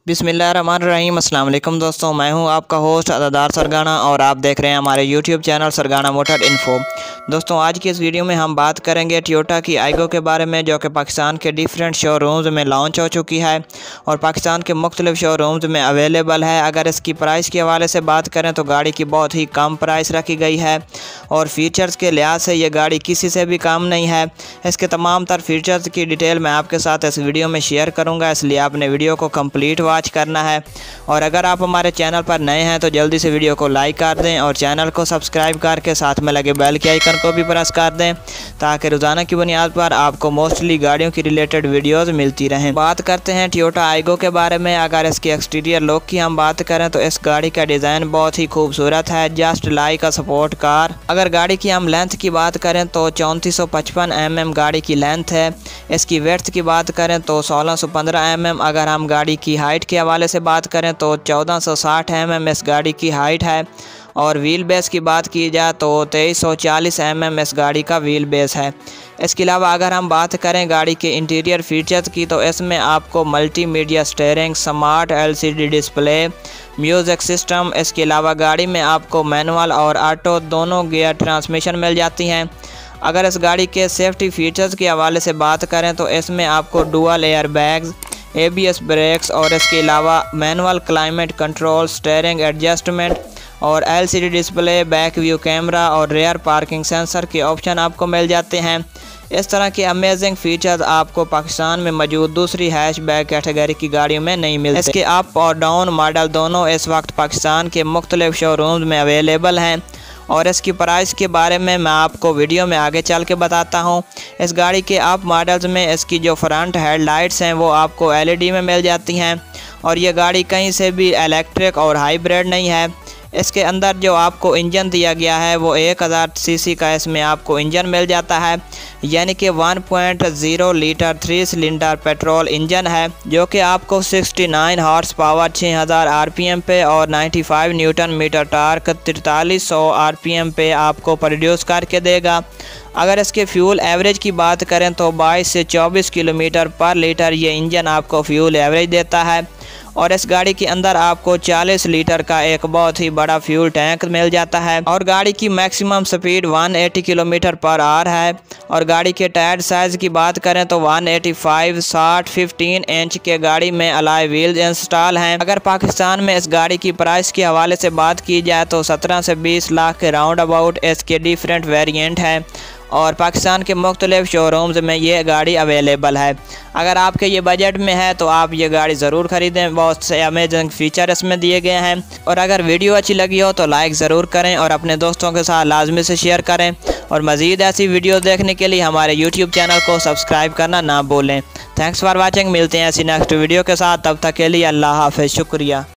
बिस्मिल्लाहिर्रहमानिर्रहीम। अस्सलाम वालेकुम दोस्तों, मैं हूं आपका होस्ट अदादार सरगाना और आप देख रहे हैं हमारे YouTube channel Sargana Motor Info. दोस्तों, आज की इस वीडियो में हम बात करेंगे टोयोटा की आइगो के बारे में, जो कि पाकिस्तान के डिफरेंट शोरूम्स में लॉन्च हो चुकी है और पाकिस्तान के मुख्तलिफ शोरूम्स में अवेलेबल है। अगर इसकी प्राइस के हवाले से बात करें तो गाड़ी की बहुत ही कम प्राइस रखी गई है और फीचर्स के लिहाज से ये गाड़ी किसी से भी कम नहीं है। इसके तमाम तर फीचर्स की डिटेल मैं आपके साथ इस वीडियो में शेयर करूँगा, इसलिए आपने वीडियो को कम्प्लीट वॉच करना है। और अगर आप हमारे चैनल पर नए हैं तो जल्दी से वीडियो को लाइक कर दें और चैनल को सब्सक्राइब करके साथ में लगे बेल के आइकन को भी प्रेस कर दें, ताकि रोज़ाना की बुनियाद पर आपको मोस्टली गाड़ियों की रिलेटेड वीडियोस मिलती रहें। बात करते हैं टोयोटा आइगो के बारे में। अगर इसके एक्सटीरियर लुक की हम बात करें तो इस गाड़ी का डिज़ाइन बहुत ही खूबसूरत है, just like a support car. अगर गाड़ी की हम लेंथ की बात करें तो 3455 mm गाड़ी की लेंथ है। इसकी वेड्थ की बात करें तो 1615 mm। अगर हम गाड़ी की हाइट के हवाले से बात करें तो 1460 mm इस गाड़ी की हाइट है और व्हील बेस की बात की जाए तो 2340 mm इस गाड़ी का व्हील बेस है। इसके अलावा अगर हम बात करें गाड़ी के इंटीरियर फीचर्स की तो इसमें आपको multimedia steering, smart LCD display, music system, इसके अलावा गाड़ी में आपको मैनुअल और ऑटो दोनों गियर ट्रांसमिशन मिल जाती हैं। अगर इस गाड़ी के सेफ्टी फीचर्स के हवाले से बात करें तो इसमें आपको dual air bags, ABS brakes और इसके अलावा manual climate control, steering adjustment और LCD display, back view camera और रेयर पार्किंग सेंसर के ऑप्शन आपको मिल जाते हैं। इस तरह के अमेजिंग फीचर्स आपको पाकिस्तान में मौजूद दूसरी हैचबैक कैटेगरी की गाड़ियों में नहीं मिलते। इसके अप और डाउन मॉडल दोनों इस वक्त पाकिस्तान के मुख्तलिफ शोरूम्स में अवेलेबल हैं और इसकी प्राइस के बारे में मैं आपको वीडियो में आगे चल के बताता हूं। इस गाड़ी के अप मॉडल्स में इसकी जो फ्रंट हेडलाइट्स हैं वो आपको LED में मिल जाती हैं और ये गाड़ी कहीं से भी इलेक्ट्रिक और हाइब्रिड नहीं है। इसके अंदर जो आपको इंजन दिया गया है वो 1000 सीसी का इसमें आपको इंजन मिल जाता है, यानी कि 1.0 लीटर 3 सिलेंडर पेट्रोल इंजन है, जो कि आपको 69 हॉर्स पावर 6000 RPM पे और 95 न्यूटन मीटर टार्क 4300 RPM पे आपको प्रोड्यूस करके देगा। अगर इसके फ्यूल एवरेज की बात करें तो 22 से 24 किलोमीटर पर लीटर ये इंजन आपको फ्यूल एवरेज देता है और इस गाड़ी के अंदर आपको 40 लीटर का एक बहुत ही बड़ा फ्यूल टैंक मिल जाता है और गाड़ी की maximum speed 180 kilometre per hour है। और गाड़ी के टायर साइज़ की बात करें तो 185 60 15 इंच के गाड़ी में अलॉय व्हील्स इंस्टॉल हैं। अगर पाकिस्तान में इस गाड़ी की प्राइस के हवाले से बात की जाए तो 17 से 20 लाख के राउंड अबाउट इसके डिफरेंट वेरिएंट हैं और पाकिस्तान के मुख्तलिफ शोरूम्स में ये गाड़ी अवेलेबल है। अगर आपके ये बजट में है तो आप ये गाड़ी ज़रूर ख़रीदें, बहुत से अमेजिंग फ़ीचर इसमें दिए गए हैं। और अगर वीडियो अच्छी लगी हो तो लाइक ज़रूर करें और अपने दोस्तों के साथ लाजमी से शेयर करें और मज़ीद ऐसी वीडियो देखने के लिए हमारे यूट्यूब चैनल को सब्सक्राइब करना ना भूलें। Thanks for watching. मिलते हैं ऐसी नेक्स्ट वीडियो के साथ, तब तक के लिए अल्लाह हाफ़िज़। शुक्रिया।